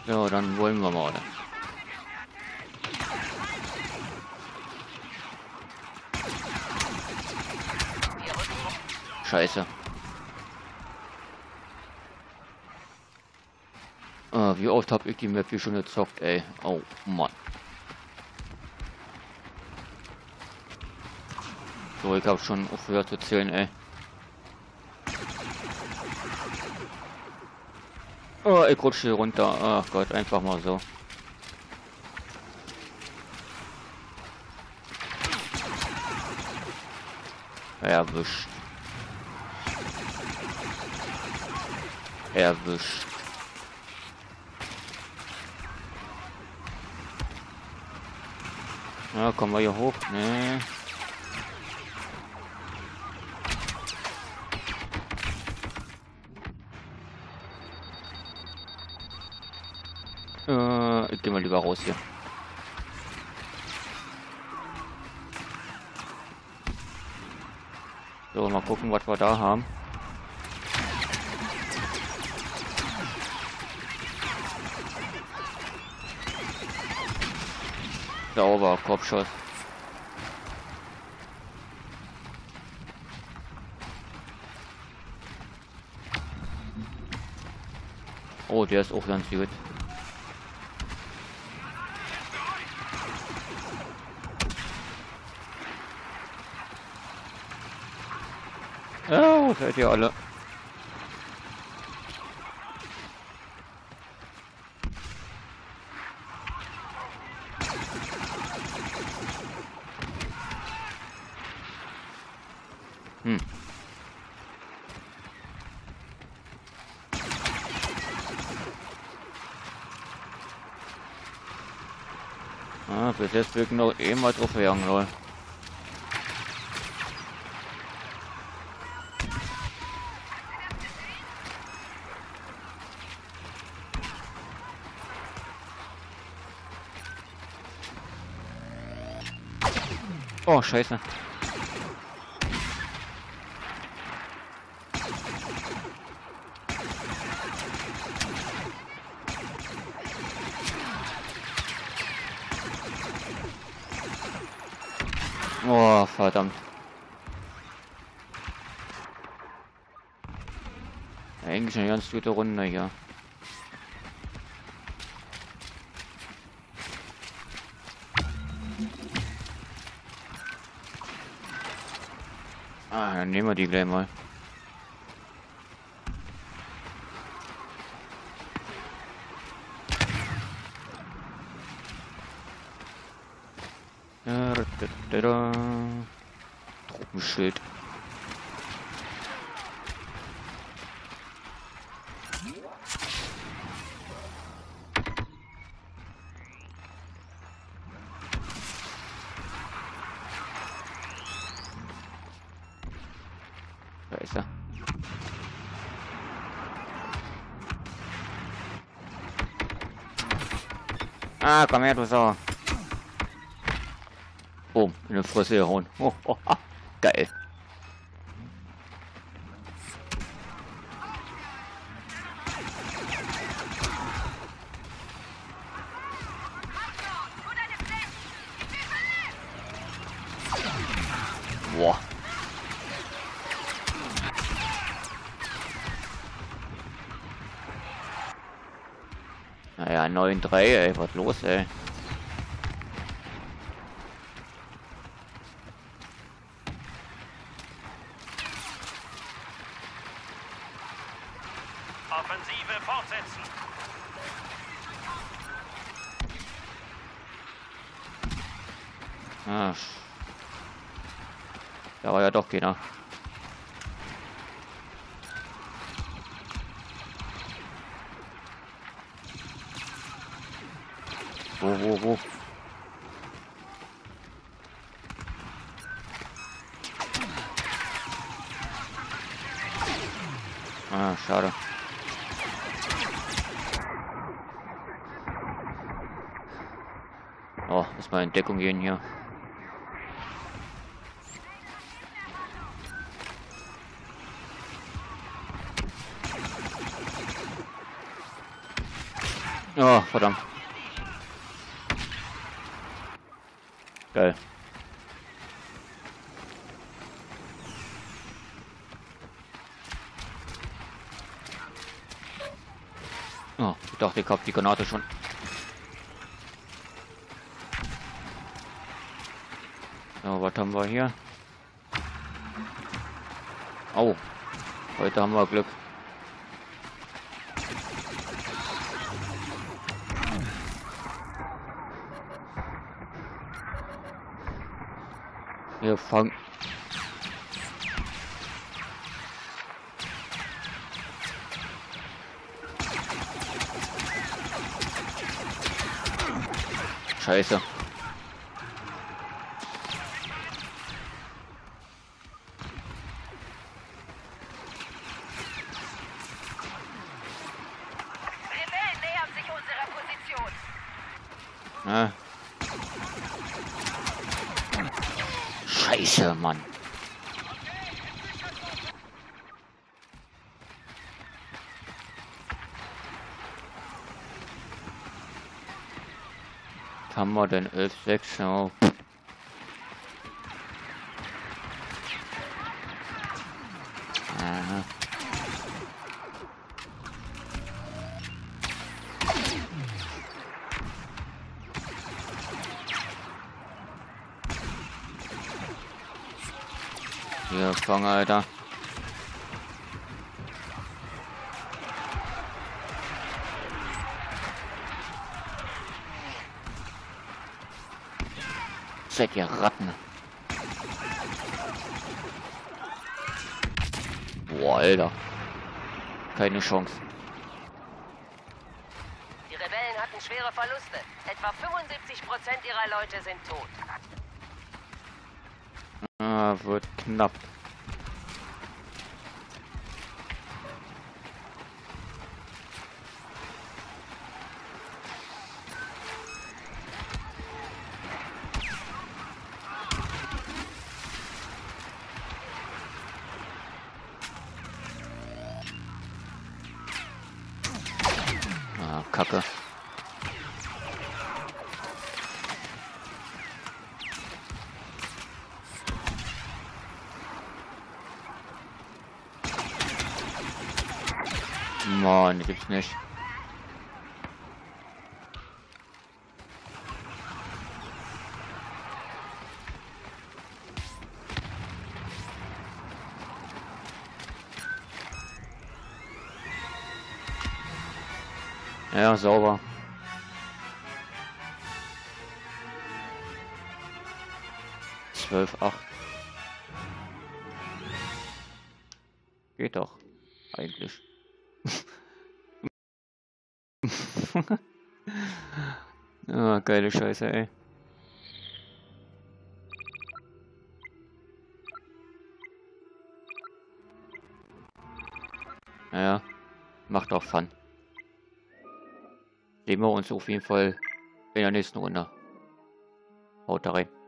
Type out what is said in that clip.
Ja, dann wollen wir mal. Scheiße. Wie oft habe ich die Map hier schon gezockt, ey? Oh, Mann. So, ich habe schon aufgehört zu zählen, ey. Oh, ich rutsche hier runter. Ach Gott, einfach mal so. Erwischt. Erwischt. Ja, kommen wir hier hoch? Nee. Ich geh mal lieber raus hier. So, mal gucken, was wir da haben. Sauber, Kopfschuss. Oh, der ist auch ganz gut. Ja, seid ihr alle. Bis jetzt wirken noch eh mal drauf jagen, lol. Oh, scheiße. Oh, verdammt. Eigentlich eine ganz gute Runde hier. Dann nehmen wir die gleich mal. Truppenschild. Da ist er. Ah, komm her, du Sau. Boom, in die Fresse gehauen. Oh, oh, ah, geil. Boah. Naja, 9-3, ey, was los, ey? Offensive fortsetzen. Ah, da war ja doch keiner. Wo? Ah, schade. Oh, muss mal in Deckung gehen hier. Oh, verdammt. Geil. Oh, ich dachte, ich hab die Granate schon. So, was haben wir hier? Oh, heute haben wir Glück. Wir fangen. Scheiße. Rebellen nähern sich unserer Position. Ja. Scheiße, Mann. Was haben wir denn? 11,6. Oh. Aha. Hier, fangen, Alter. Seid ihr Ratten. Boah, Alter. Keine Chance. Die Rebellen hatten schwere Verluste. Etwa 75% ihrer Leute sind tot. Ah, wird knapp. Ah, Kacke. Mann, die gibt's nicht. Ja, sauber. Zwölf, 8. Geht doch. Eigentlich. Ah, geile Scheiße, ey. Naja, macht auch Fun. Sehen wir uns auf jeden Fall in der nächsten Runde. Haut da rein.